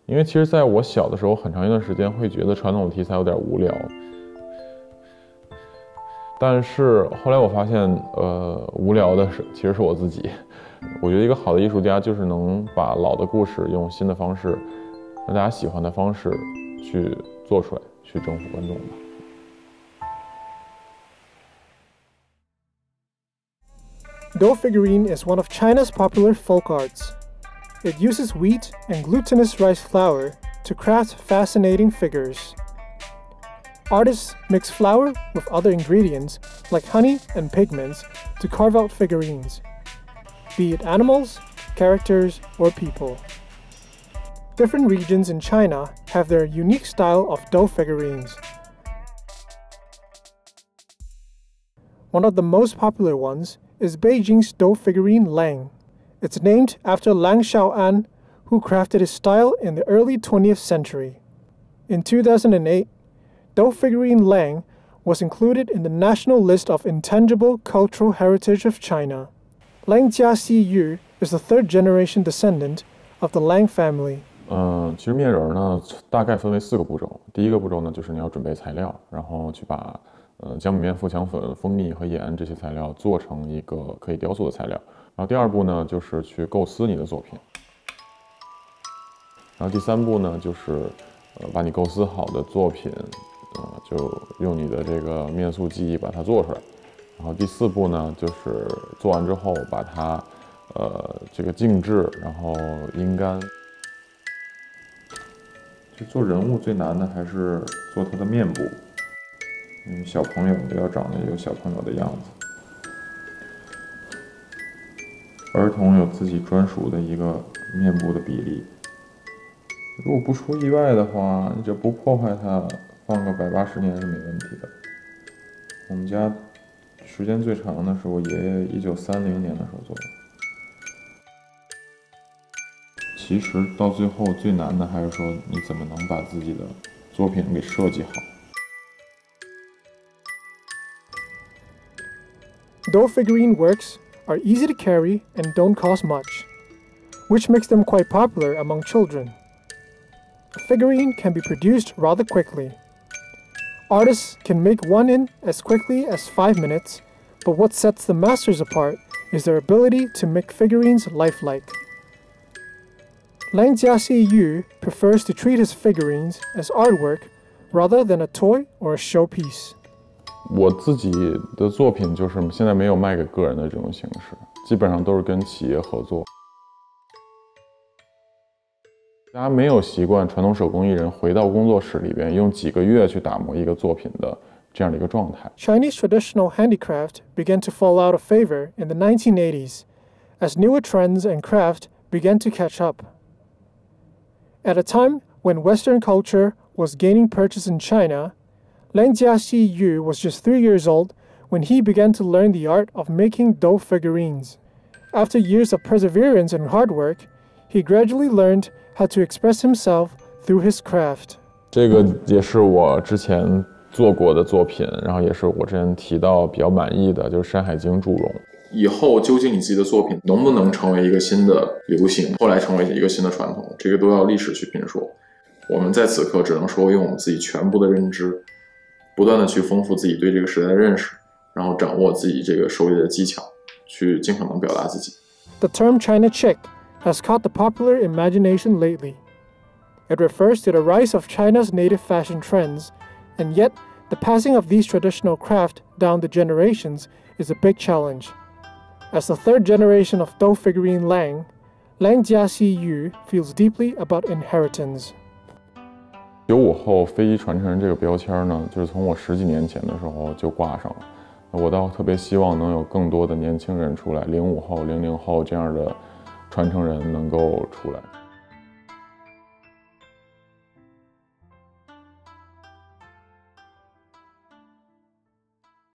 因为其实在我小的时候，很长一段时间会觉得传统的题材有点无聊。但是后来我发现，无聊的其实是我自己。我觉得一个好的艺术家就是能把老的故事用新的方式，让大家喜欢的方式去做出来，去征服观众吧。 Dough figurine is one of China's popular folk arts. It uses wheat and glutinous rice flour to craft fascinating figures. Artists mix flour with other ingredients like honey and pigments to carve out figurines, be it animals, characters, or people. Different regions in China have their unique style of dough figurines. One of the most popular ones is Beijing's dough figurine Lang. It's named after Lang Xiaoan, who crafted his style in the early 20th century. In 2008, dough figurine Lang was included in the National List of Intangible Cultural Heritage of China. Lang Jiaxi Yu is the third-generation descendant of the Lang family. 其实面人呢，大概分为4个步骤。第一个步骤呢，就是你要准备材料，然后去把姜母面、富强粉、蜂蜜和盐这些材料做成一个可以雕塑的材料。然后第2步呢，就是去构思你的作品。然后第3步呢，就是把你构思好的作品，就用你的这个面塑技艺把它做出来。然后第4步呢，就是做完之后把它这个静置，然后阴干。就做人物最难的还是做他的面部，因为小朋友都要长得有小朋友的样子。儿童有自己专属的一个面部的比例。如果不出意外的话，你只要不破坏它，放个180年是没问题的。我们家时间最长的是我爷爷1930年的时候做的。其实到最后最难的还是说你怎么能把自己的作品给设计好。 Dough figurine works are easy to carry and don't cost much, which makes them quite popular among children. A figurine can be produced rather quickly. Artists can make one in as quickly as 5 minutes, but what sets the masters apart is their ability to make figurines lifelike. Lang Jiaxi Yu prefers to treat his figurines as artwork rather than a toy or a showpiece. 我自己的作品就是现在没有卖给个人的这种形式，基本上都是跟企业合作。大家没有习惯传统手工艺人回到工作室里边用几个月去打磨一个作品的这样的一个状态。 Chinese traditional handicraft began to fall out of favor in the 1980s as newer trends and craft began to catch up. At a time when Western culture was gaining purchase in China, Lang Jiaxi Yu was just 3 years old when he began to learn the art of making dough figurines. After years of perseverance and hard work, he gradually learned how to express himself through his craft. 这个也是我之前做过的作品，然后也是我之前提到比较满意的，就是《山海经》祝融。以后究竟你自己的作品能不能成为一个新的流行，后来成为一个新的传统，这个都要历史去评说。我们在此刻只能说用我们自己全部的认知，不断的去丰富自己对这个时代的认识，然后掌握自己这个手里的技巧，去尽可能表达自己。 The term China chic has caught the popular imagination lately. It refers to the rise of China's native fashion trends, and yet the passing of these traditional craft down the generations is a big challenge. As the third generation of dough figurine Lang Jiaxi Yu feels deeply about inheritance. 95后非遗传承人这个标签呢，就是从我10几年前的时候就挂上了。我倒特别希望能有更多的年轻人出来，05后、00后这样的传承人能够出来。